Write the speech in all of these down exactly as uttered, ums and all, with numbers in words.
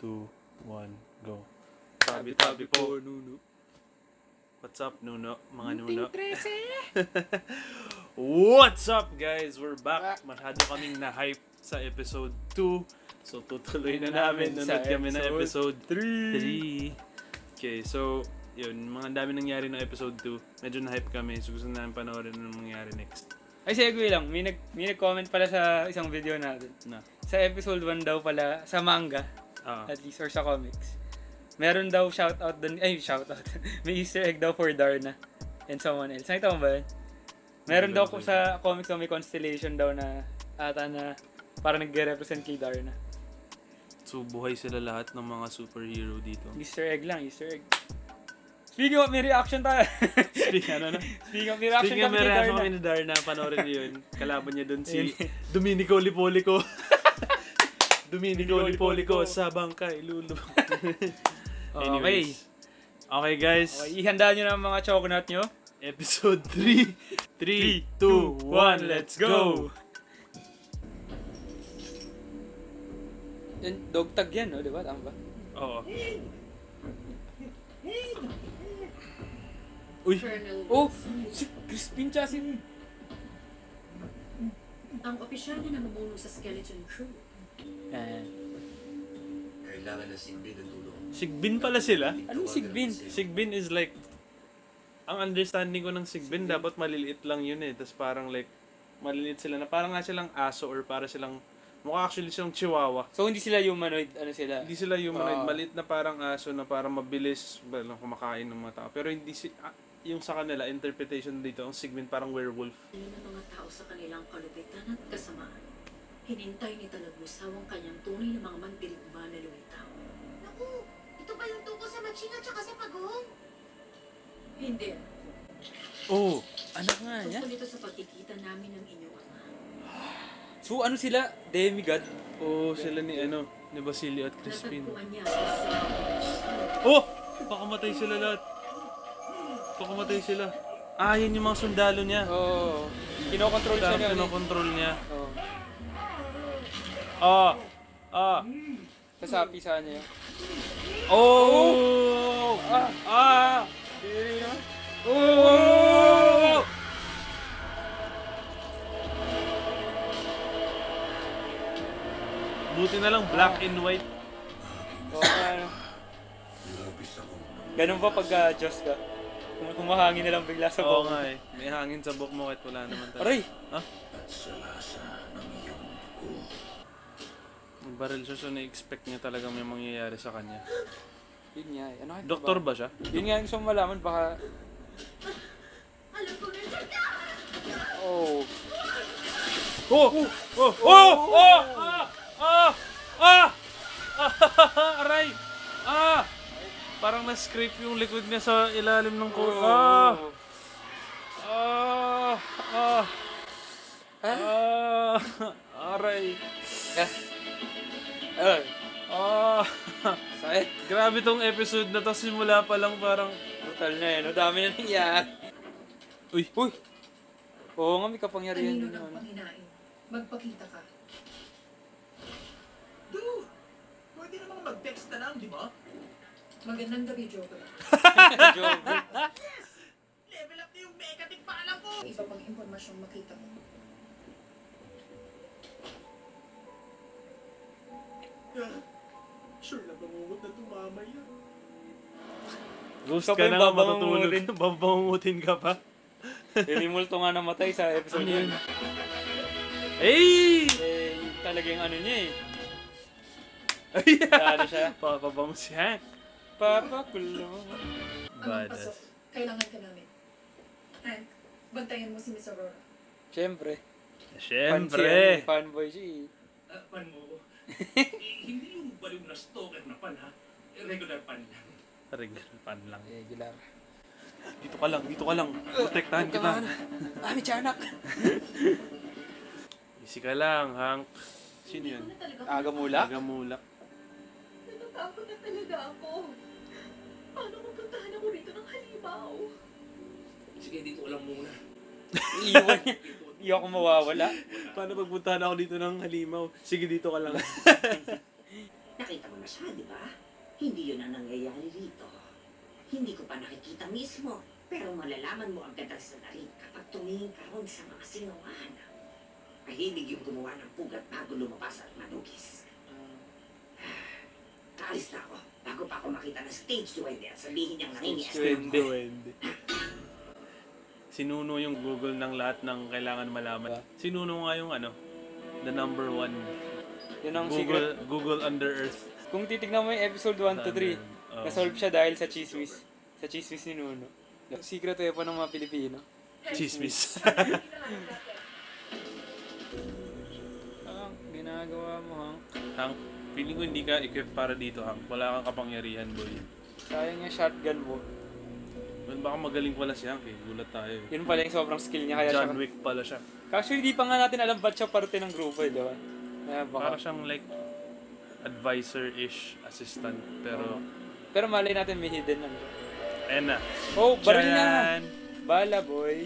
two, one, go. Tabi-tabi po, Nuno. What's up, Nuno? Mga Nuno. Trese! What's up, guys? We're back. Masyado kaming na-hype sa episode two. So, tutuloy na namin. Nunod kami na episode three. Okay, so, yun. Mga dami nangyari ng episode two. Medyo na-hype kami. So, gusto namin panoorin ano mangyari next. Ay, segue lang. May, nag, may nag-comment pala sa isang video natin. Na. Sa episode one daw pala, sa manga, Ah. at least, or sa comics. Meron daw shoutout doon, ay, shoutout. May Easter egg daw for Darna and someone else. Nakita mo ba yun? Meron daw ko sa comics na may constellation daw na ata na parang nag-represent kay Darna. So, buhay sila lahat ng mga superhero dito. Easter egg lang, Easter egg. Speaking of, may reaction tayo. Speaking, ano na? Speaking of, may reaction Speaking of, kami may kay reaction Darna. kami ni Darna. Panoorin niyo yun. Kalaban niya doon si Domenico Lipolico. Domenico Lipolico sa bangkay, lulu. Anyways. Okay, guys. Okay, ihanda nyo na ang mga chocolate nyo. Episode three. three, two, one, let's go! Yan, dog tag yan, no? Diba? Tama ba? Oo. Uy! Oh! Si Crispin tsaka si... Ang opisyal na namumuno sa skeleton crew. Eh. Kailangan na Sigbin ng tulong. Sigbin pala sila? Anong Sigbin? Sigbin is like... Ang understanding ko ng Sigbin, dapat maliliit lang yun eh. Tapos parang like... Maliliit sila na parang nga silang aso or para silang... Mukha actually silang chihuahua. So hindi sila humanoid, ano sila? Hindi sila humanoid. Oh. Maliit na parang aso na parang mabilis lang kumakain ng mga tao. Pero hindi si... Ah, yung sa kanila, interpretation dito, ang Sigbin parang werewolf. Ano ng mga tao sa kanilang kalupitan at kasamaan. Hinintay ni Talagbusaw ang kanyang tunay na mga mandirigma na lumitaw. Naku, ito ba yung tungkol sa Machina tsaka sa Pagong? Hindi. Oh! Anak nga niya? Tungkol ito sa pagkikita namin ng inyong ama. So ano sila? Demigod? Oh, sila ni ano, ni Basilio at Crispin. Natagpuan niya sa... Oh! Pakamatay sila lahat. Pakamatay sila. Ah, yan yung mga sundalo niya. Oo. Oh, kinokontrol siya niya. Kinokontrol niya. Oo. Ah! Ah! Kasapi sa niya. Oh! Ah! Ah! Oh! Buti na lang black and white. Oo, ano. Ganun ba pag uh, Diyos ka? Kung humahangin na lang bigla sa Oo buhok. nga eh. May hangin sa buhok mo kahit wala naman talaga. Aray! Ha? Ang baril siya, so na-expect niya talaga may mangyayari sa kanya. Yun nga eh. Ano kayo Doktor ba siya? Yun nga yung gusto mo malaman, baka... Alam ko na siya! Oh! Oh! Oh! Oh! Oh! Ah! Ah! Ah! Ah! Aray! Ah! Parang na-scrape yung likod niya sa ilalim ng coat. Ah! Ah! Ah! Ah! Aray! Ah! Ah! Ah! Sakit! Grabe tong episode na to. Simula pa lang parang... Brutal na eh. No? Dami na nangyari. Uy! Uy! Oo nga, may kapangyarihan Kanino yun. ng Panginain? Magpakita ka. Dude! Pwede namang mag-text na lang, di ba? Magandang gabi, Joker. Joke. Level up na yung mechatic pala ko! Iba pang impormasyong makita mo. Ah, sure na bangungot na tumama yan. Ghost Ikaw ka pa yung na nga babangungutin. matutulog. Babangungutin ka pa. Pinimulto nga namatay sa episode Ano yun. yun? Hey! Eh, talagang ano niya eh. Ay! Ano siya? Papabang si Hank. Papa, kulo. Ang pasok, Badass. kailangan ka namin. Hank, bantayan mo si Miss Aurora. Siyempre. Siyempre! Fan fanboy siya eh. Ah, pan mo. eh, hindi yung baliw na stalker na pan ha. Eh, regular pan lang. Regular pan lang. Regular. Dito ka lang, dito ka lang. Protektahan kita. Ah, may tiyanak. Easy ka lang, Hank. Sino yun? Aga mulak? Tagamulak. Natatakot na talaga ako. Paano kung puntahan ako rito ng halimaw? Sige, dito ko lang muna. Iiwan niya. Hindi ako mawawala. Paano pagpuntahan ako dito ng halimaw? Sige, dito ka lang. Nakita mo na siya, di ba? Hindi yun ang nangyayari rito. Hindi ko pa nakikita mismo, pero malalaman mo ang kadalasan na rin kapag tumingin ka ron sa mga singawan. Mahilig yung gumawa ng pugat bago lumabas at manugis. Kaalis na ako, bago pa ako makita ng stage duwende at sabihin niyang nangingias. Duwende. Sinuno yung Google ng lahat ng kailangan malaman. Sinuno nga yung ano, the number one. Yun ang Google, secret. Google Under Earth. Kung titignan mo yung episode one to three, Oh. nasolve siya dahil sa chismis. Sa chismis ni Nuno. Secret weapon ng mga Pilipino. Chismis. Ah, ginagawa mo, Hank. Hank, feeling ko hindi ka equipped para dito, Hank. Wala kang kapangyarihan, boy. Sayang yung shotgun mo. Man, baka magaling pala si Hank eh. Gulat tayo. Yun pala yung sobrang skill niya. Kaya John siya, Wick pala siya. actually, di pa nga natin alam ba't siya parte ng grupo, eh, di ba? Kaya Para baka. siyang like advisor-ish assistant. Pero, Pero malay natin may hidden ano. ayan na. Oh, baril na! Tcharan! Bala, boy.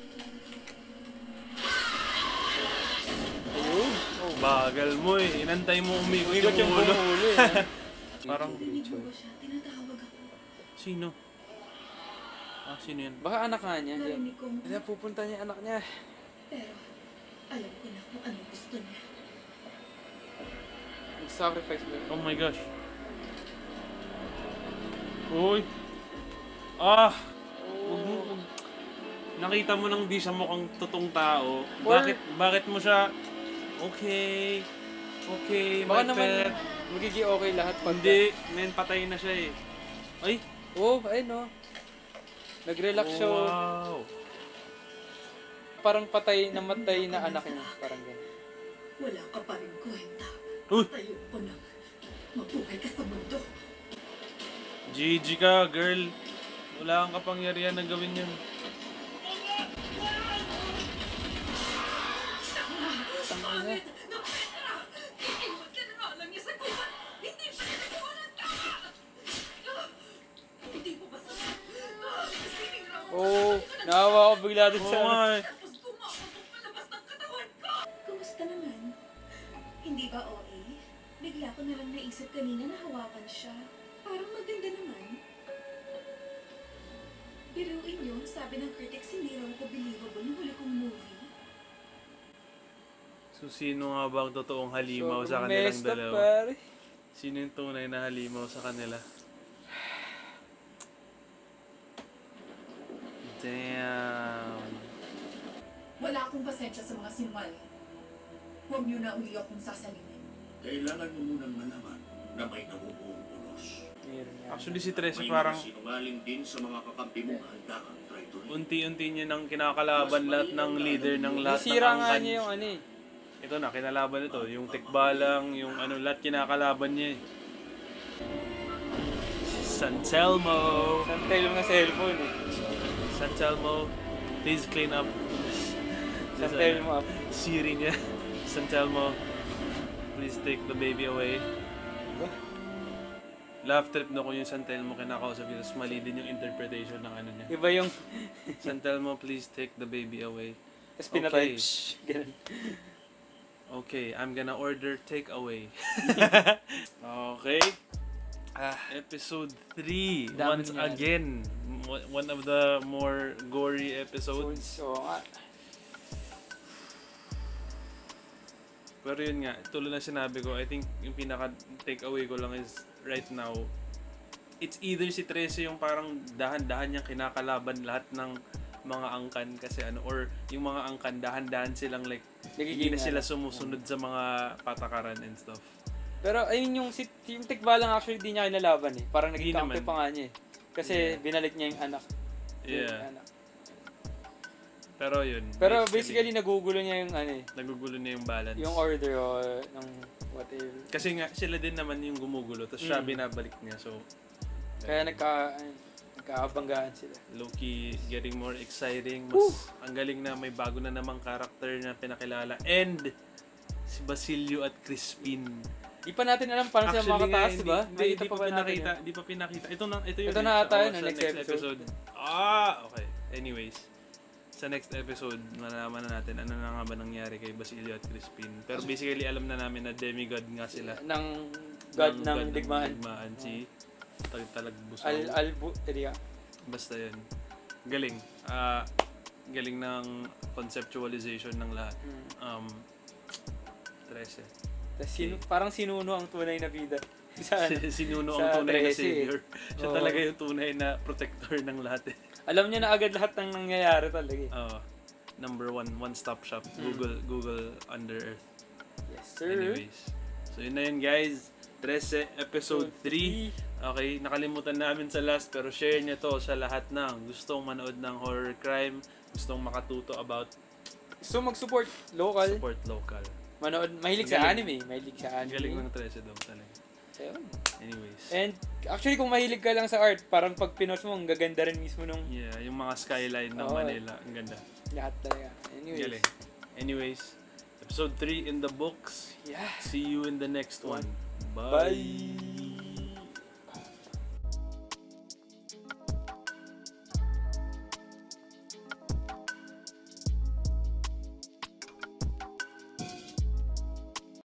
Ayun. Oh, bagal mo eh. Inantay mo umikot Umigot yung yung ulo. bumulo eh. Parang, Narinig mo ba siya? Tinatawag ako. sino? Ah, sino yan? Baka anak nga niya. Yan. Narinig ko mo. Kaya pupunta niya anak niya. Pero, alam ko na kung anong gusto niya. Nag-sacrifice mo. Oh my gosh. Uy. Ah! Wag mo, wag. Nakita mo nang di siya mukhang totoong tao. Or- Bakit bakit mo siya okay? Okay, Baka my naman pet. magiging okay lahat pag... Hindi, men, patay na siya eh. Ay! Oh, ayun no. Nag-relax siya. Oh, oh. wow. Parang patay, namatay na anak niya. Parang gano'n. Wala ka pa rin kwenta. Uy! Tayo ko na. Mabuhay ka sa mundo. G G ka, girl. Wala kang kapangyarihan na gawin yun. Pangit! Nakwenta! Iiwan ka na nga lang niya sa gubat! Hindi pa niya nagawanan ka! Hindi mo masama! Sinira mo! Oh, naawa ako bigla dun Oo sa... nga eh. Tapos gumapag palabas ng katawan ko! Kumusta naman? Hindi ba O A? Bigla ko na lang naisip kanina na hawakan siya. Parang maganda naman. Biruin yun, sabi ng critics hindi raw ko believable nung huli kong movie. So, sino nga ba ang totoong halimaw sa Sobrang kanilang messed up, dalawa? pare. Sino yung tunay na halimaw sa kanila? Damn. Wala akong pasensya sa mga sinungaling. Huwag niyo na uli akong sasalinin. Kailangan mo munang malaman na may nabubuong unos. Meron yan. Actually, si Trese May parang mga sinungaling din sa mga kakampi mong handa kang traitor. unti-unti niya nang kinakalaban lahat ng leader ng lahat ng Nasira nga angkan. niya yung ano eh. Ito na, kinalaban ito. Yung tikbalang, yung ano, lahat kinakalaban niya eh. San Telmo! Santay lang na cellphone eh. San Telmo, please clean up. Santay mo up. Siri niya. San Telmo, please take the baby away. Love trip na ko yung San Telmo kinakausap niya. Tapos mali din yung interpretation ng ano niya. Iba yung... San Telmo, please take the baby away. Tapos pinatay. Okay. Shhh, ganun. Okay, I'm gonna order takeaway. Okay. Ah, episode three. Dami Once niyan. again. M- One of the more gory episodes. So, nga. Pero yun nga, tulad na sinabi ko, I think yung pinaka takeaway ko lang is right now, it's either si Trese yung parang dahan-dahan niyang kinakalaban lahat ng mga angkan kasi ano, or yung mga angkan dahan-dahan silang like hindi Nagiging na sila ano. sumusunod sa mga patakaran and stuff. Pero ayun yung si yung tikba lang actually di niya kinalaban eh. Parang naging Di kampi naman. pa nga niya eh. Kasi Yeah. binalik niya yung anak. Yung Yeah. anak. Pero yun. Pero basically nagugulo niya yung ano eh. nagugulo na yung balance. Yung order o ng whatever. Kasi nga sila din naman yung gumugulo, tapos siya Mm. binabalik niya. So Kaya nagka ano, nagkaabanggaan sila. low-key getting more exciting. Mas ang galing na may bago na namang character na pinakilala. And si Basilio at Crispin. Di pa natin alam paano sila makataas, di ba? Hindi, Makita di pa ba natin pinakita. yun? Di pa pinakita. Ito na, ito yung Ito na ata oh, yun, sa next episode. Ah, okay. Anyways, sa next episode, malalaman na natin ano na nga ba nangyari kay Basilio at Crispin. Pero basically, alam na namin na demigod nga sila. Ng God ng digmaan. digmaan si Talagbusaw. Al Albu, area. Basta yun. Galing. Ah, galing ng conceptualization ng lahat. Mm. Um, Trese. Tas sino, parang sinuno ang tunay na bida. Sa, ano, Sinuno sa ang tunay na Trese, savior. Siya Oo. talaga yung tunay na protector ng lahat eh. Alam niya na agad lahat ng nangyayari talaga eh. Oo. Number one, one-stop shop. Google, Google Under Earth. Yes, sir. Anyways. So yun na yun guys. Trese, episode three. Okay, nakalimutan namin sa last pero share niyo to sa lahat ng gustong manood ng horror crime, gustong makatuto about So mag-support local. support local. Manood, mahilig sa anime. Mahilig sa Ang galing anime. ng Trese daw talaga. Ayun. Anyways. And actually kung mahilig ka lang sa art, parang pag pinost mo, ang gaganda rin mismo nung Yeah, yung mga skyline ng Oo. Manila. Ang ganda. lahat talaga. Anyways. Galing. Anyways, episode three in the books. Yeah. See you in the next one. Bye.